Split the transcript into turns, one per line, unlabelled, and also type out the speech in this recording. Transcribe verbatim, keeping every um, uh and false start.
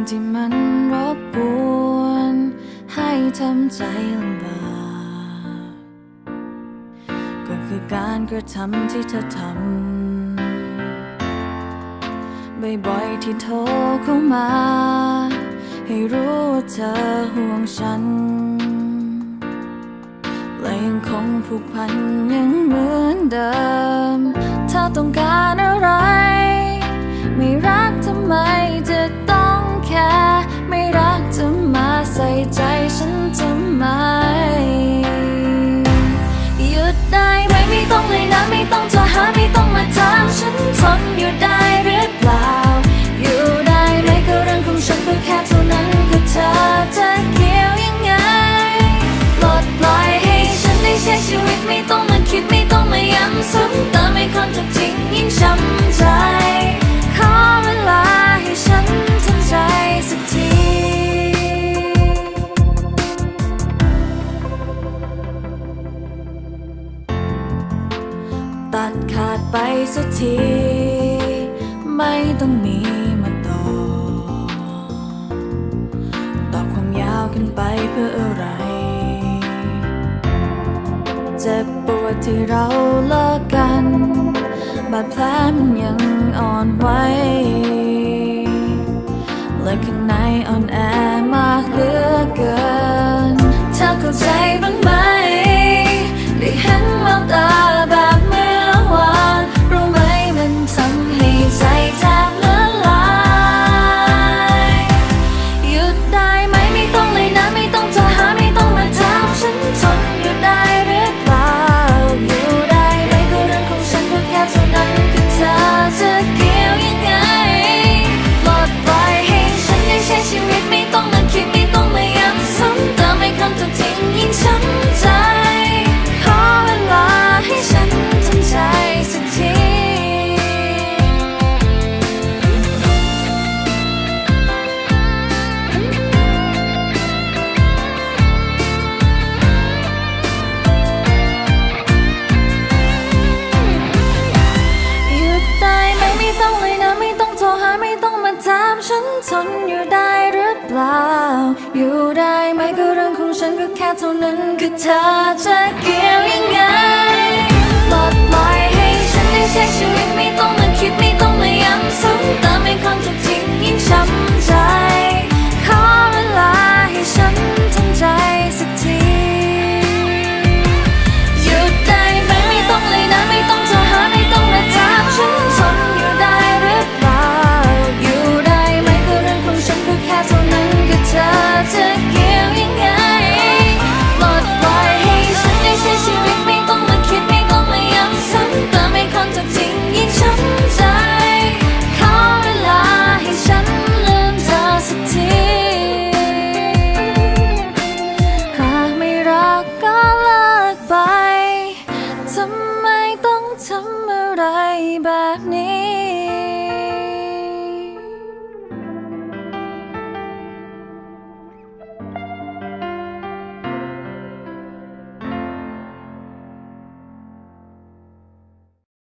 ที่มันรบกวนให้ทำใจลำบากก็คือการกระทำที่เธอทำบ่อยๆที่โทรเข้ามาให้รู้ว่าเธอห่วงฉันและยังคงผูกพันยังเหมือนเดิมถ้าต้องการอะไรไม่รักทำไมจะต้องแค่ไม่รักจะมาใส่ใจฉันทำไมหยุดได้ไหมไม่ต้องเลยนะไม่ต้องโทรหาไม่ต้องมาถามฉันทนอยู่ได้หรือเปล่าอยู่ได้ไหมก็เรื่องของฉันเพียงแค่เท่านั้นคือเธอจะเกี่ยวยังไงปลดปล่อยให้ฉันได้ใช้ชีวิตไม่ต้องมาคิดไม่ต้องมาย้ำซ้ำเติมให้คนถูกทิ้งยิ่งช้ำใจขอเวลาให้ฉันทำใจสักทีตัดขาดไปสักทีไม่ต้องมีมาต่อต่อความยาวกันไปเพื่ออะไรเจ็บปวดที่เราเลิกกันบาดแผลมันยังอ่อนไหวและข้างในอ่อนแอมากเหลือเกินเธอเข้าใจบ้างไหมได้เห็นแววตาแบบเมื่อวานรู้ไหมมันทำให้ใจแทบละลายหยุดได้ไหมไม่ต้องเลยนะไม่ต้องโทรหาไม่ต้องมาถามฉันทนอยู่ได้หรือเปล่าอยู่ได้ไหมก็เรื่องของฉันก็แค่เท่านั้นคือเธอจะเกี่ยวยังไงปลดปล่อยให้ฉันได้ใช้ชีวิตไม่ต้องมาคิดไม่ต้องมาย้ำซ้ำเติมให้คำถูกทิ้งยิ่งช้ำใจขอเวลาให้ฉันทำใจสักทีหยุดได้ไหมไม่ต้องเลยนะไม่ต้องโทรหาไม่ต้องมาถามฉันทนอยู่ได้หรือเปล่าอยู่ได้ไหมก็เรื่องของฉันก็แค่เท่านั้นคือเธอจะเกี่ยวยังไงปลดปล่อยให้ฉันได้ใช้ชีวิตไม่ต้องมาคิดไม่ต้องมาย้ำซ้ำเติม